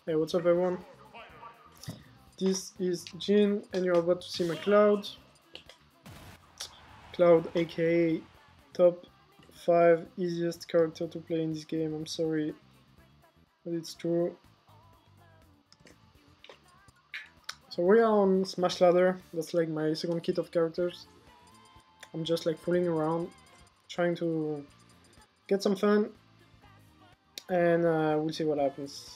Hey, what's up everyone? This is Jin and you're about to see my Cloud. Cloud aka top 5 easiest character to play in this game. I'm sorry, but it's true. So we are on Smash Ladder. That's like my second kit of characters. I'm just like fooling around, trying to get some fun, and we'll see what happens.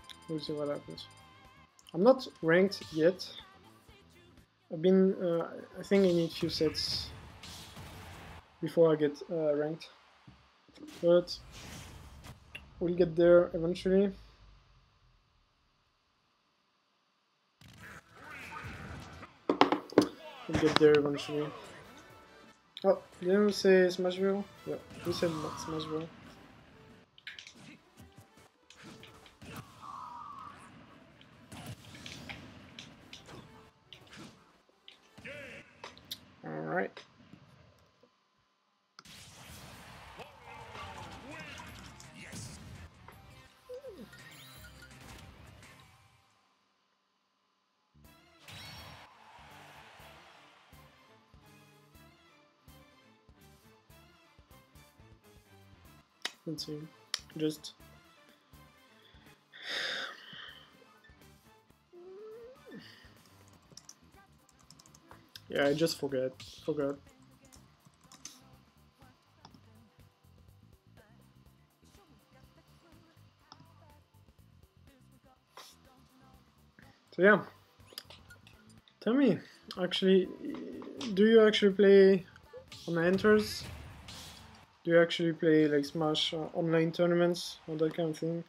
I'm not ranked yet. I've been, I think I need a few sets before I get ranked, but we'll get there eventually. Oh, didn't we say Smashville? Yeah, we said Smashville. Alright. Let's see. Just yeah, I just forgot. So yeah, tell me, actually, do you actually play on Enters? Do you actually play like Smash online tournaments or that kind of thing?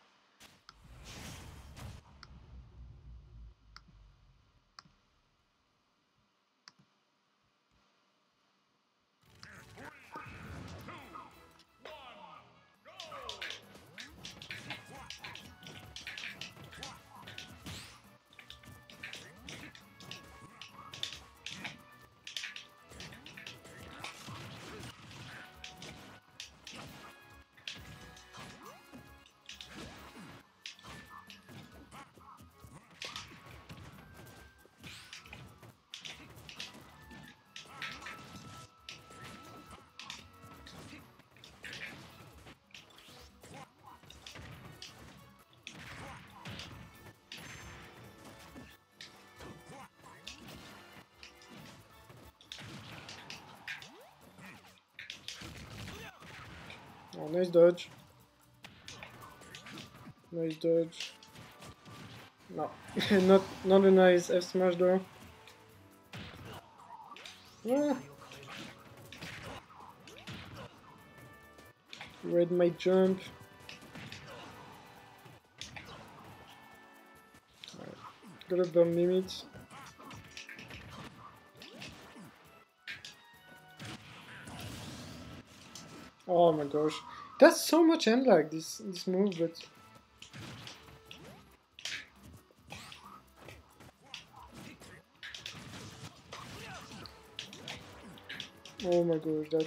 Oh, nice dodge. Nice dodge. No, not a nice F smash though. Ah. Read my jump. Right. Got a bomb limit. Oh my gosh, that's so much end lag this move, but oh my gosh, that.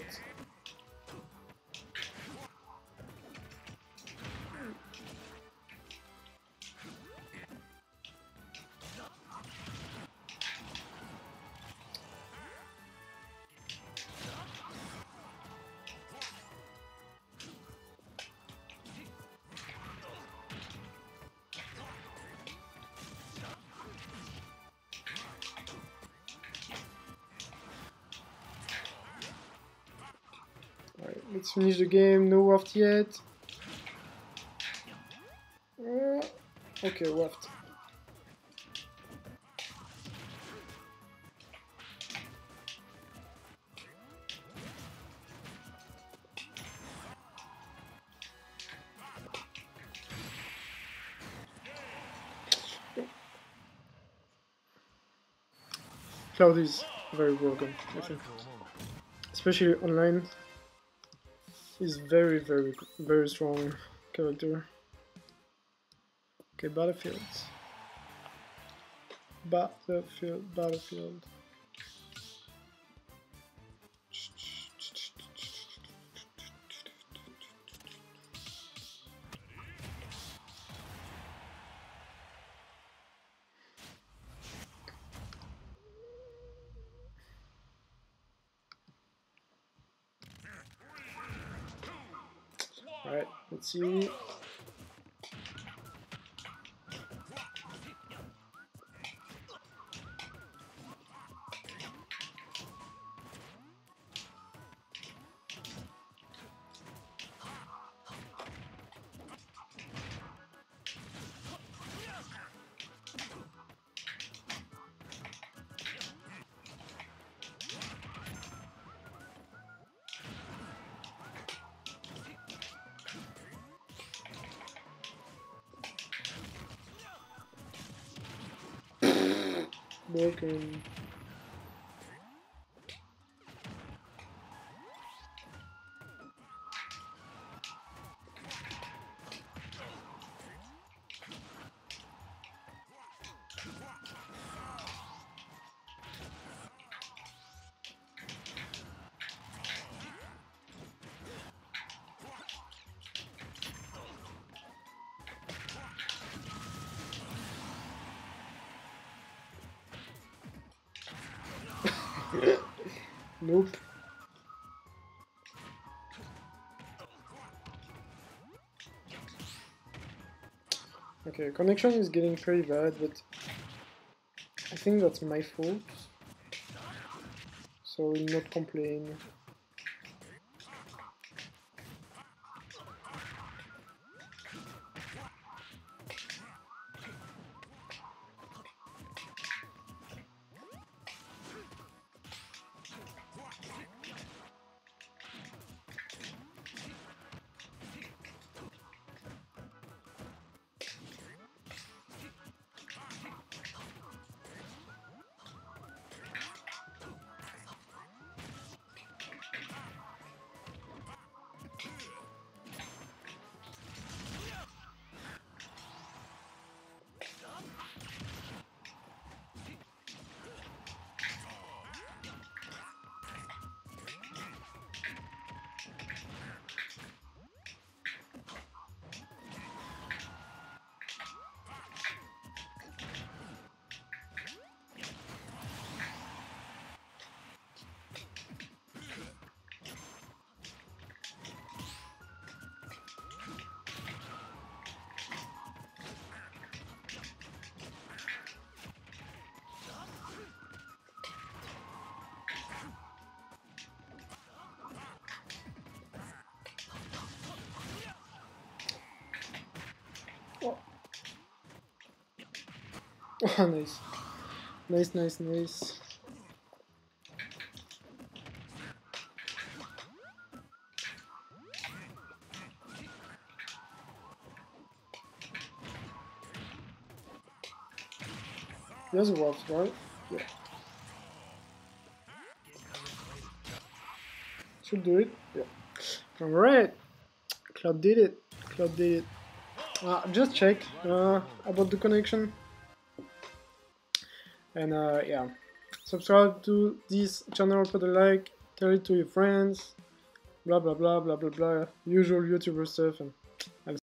Alright, let's finish the game. No waft yet. Okay, waft. Cloud is very broken, I think. Especially online. He's very strong character. Okay, Battlefield. Let's see. Broken. Nope. Okay, connection is getting pretty bad, but I think that's my fault. So I will not complain. Oh, oh nice. Nice, nice, nice. There's a wolf, right? Yeah. Should do it. Yeah. Alright. Cloud did it. Cloud did it. Just check about the connection. And yeah. Subscribe to this channel, put a like, tell it to your friends. Blah blah blah blah blah blah. Usual YouTuber stuff. And